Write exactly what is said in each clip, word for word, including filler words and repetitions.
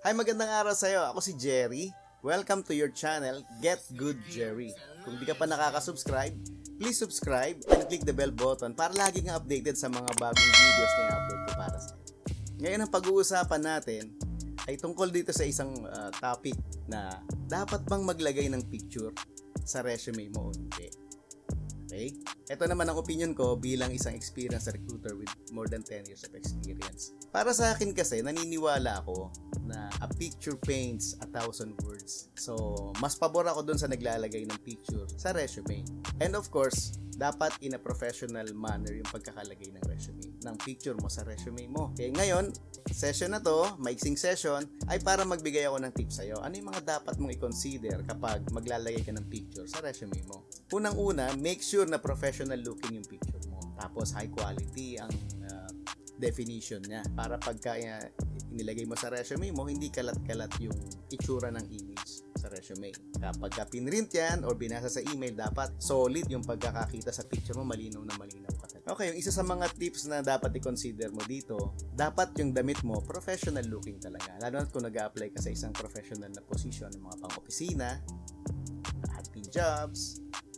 Hi, magandang araw sa'yo. Ako si Jerry. Welcome to your channel, Get Good Jerry. Kung di ka pa nakaka-subscribe, please subscribe and click the bell button para lagi kang updated sa mga bagong videos na i-upload ko para sa'yo. Ngayon ang pag-uusapan natin ay tungkol dito sa isang uh, topic na dapat bang maglagay ng picture sa resume mo o hindi. Okay? Ito naman ang opinion ko bilang isang experienced recruiter with more than ten years of experience. Para sa akin kasi, naniniwala ako na a picture paints a thousand words. So, mas pabor ako dun sa naglalagay ng picture sa resume. And of course, dapat in a professional manner yung pagkakalagay ng resume, ng picture mo sa resume mo. Okay, ngayon, session na to, maiksing session, ay para magbigay ako ng tips sa'yo. Ano yung mga dapat mong i-consider kapag maglalagay ka ng picture sa resume mo? Unang-una, make sure na professional looking yung picture mo. Tapos, high quality ang uh, definition niya. Para pagka uh, inilagay mo sa resume mo, hindi kalat-kalat yung itsura ng image sa resume. Kapag ka pinrint yan or binasa sa email, dapat solid yung pagkakakita sa picture mo, malinaw na malinaw ka. Okay, yung isa sa mga tips na dapat i-consider mo dito, dapat yung damit mo professional looking talaga. Lalo na kung nag-a-apply ka sa isang professional na position, ng mga pang-opisina, admin jobs,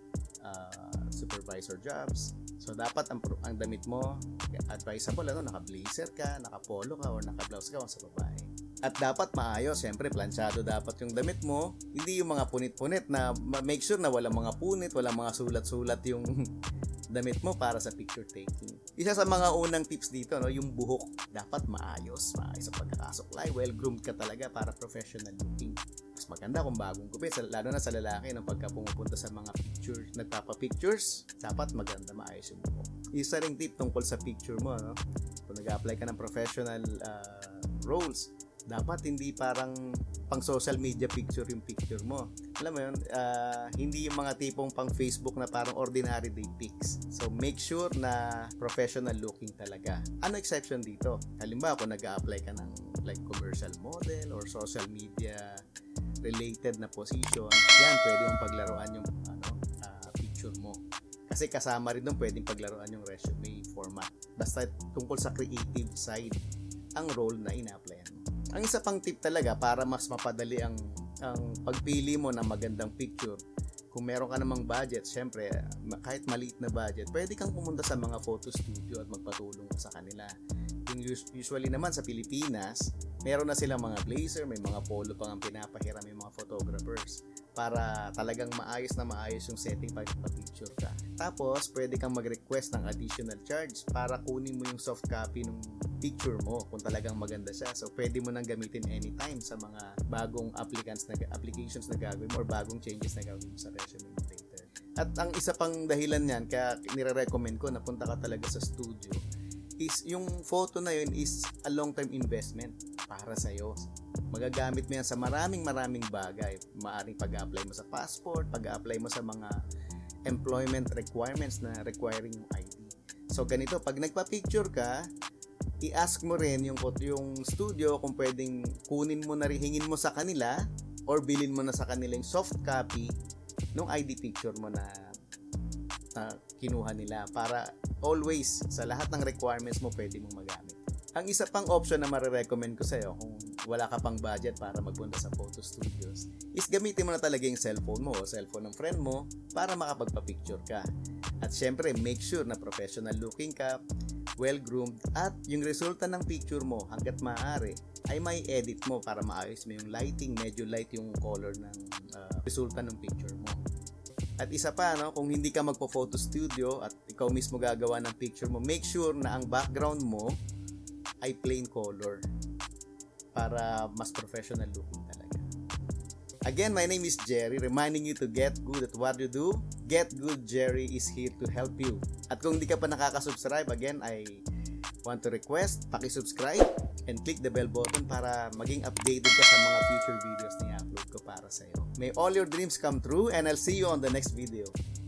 uh, supervisor jobs. So, dapat ang, ang damit mo, advisable, ano, naka-blazer ka, naka-polo ka, or naka-blouse ka, o sa babae. At dapat maayos, siyempre, planchado dapat yung damit mo. Hindi yung mga punit-punit na make sure na walang mga punit, walang mga sulat-sulat yung damit mo para sa picture taking. Isa sa mga unang tips dito, no, yung buhok. Dapat maayos, maayos ang pagkakasuklay. Well-groomed ka talaga para professional looking. Mas maganda kung bagong gupit, lalo na sa lalaki, no, pagka pumupunta sa mga pictures, nagpapa-pictures, dapat maganda, maayos yung buhok. Isa ring tip tungkol sa picture mo, no? Kung nag-apply ka ng professional uh, roles, dapat hindi parang pang social media picture yung picture mo. Alam mo yun, uh, hindi yung mga tipong pang Facebook na parang ordinary day pics. So, make sure na professional looking talaga. Ano exception dito? Halimbawa, kung nag-a-apply ka ng like commercial model or social media related na position, yan, pwede mong paglaruan yung ano, uh, picture mo. Kasi kasama rin doon pwedeng paglaruan yung resume format. Basta tungkol sa creative side ang role na ina-applyan mo. Ang isa pang tip talaga para mas mapadali ang, ang pagpili mo ng magandang picture, kung meron ka namang budget, syempre, kahit maliit na budget, pwede kang pumunta sa mga photo studio at magpatulong sa kanila. Yung usually naman sa Pilipinas, meron na silang mga blazer, may mga polo pang ang pinapahiram yung mga photographers para talagang maayos na maayos yung setting pag picture ka. Tapos, pwede kang mag-request ng additional charge para kunin mo yung soft copy ng picture mo kung talagang maganda siya. So, pwede mo nang gamitin anytime sa mga bagong applicants na, applications na gagawin mo or bagong changes na gagawin mo sa resume mo later. At ang isa pang dahilan yan, kaya nire-recommend ko na punta ka talaga sa studio, is yung photo na yun is a long-term investment para sa'yo. Magagamit mo yan sa maraming maraming bagay. Maaring pag-apply mo sa passport, pag-apply mo sa mga employment requirements na requiring yung I D. So, ganito, pag nagpa-picture ka, i-ask mo rin yung, yung studio kung pwedeng kunin mo na rin, hingin mo sa kanila or bilhin mo na sa kanila yung soft copy ng I D picture mo na, na kinuha nila para always sa lahat ng requirements mo pwede mong magamit. Ang isa pang option na marirecommend ko sa'yo kung wala ka pang budget para magpunta sa photo studios is gamitin mo na talaga yung cellphone mo o cellphone ng friend mo para makapagpa-picture ka. At syempre, make sure na professional looking ka, well-groomed, at yung resulta ng picture mo hanggat maaari ay may edit mo para maayos mo yung lighting, medyo light yung color ng uh, resulta ng picture mo. At isa pa, no, kung hindi ka magpo-photo studio at ikaw mismo gagawa ng picture mo, make sure na ang background mo ay plain color para mas professional looking talaga. Again, my name is Jerry, reminding you to get good at what you do. Get Good Jerry is here to help you. At kung hindi ka pa nakaka-subscribe, again, I want to request, paki-subscribe and click the bell button para maging updated ka sa mga future videos na i-upload ko para sa'yo. May all your dreams come true and I'll see you on the next video.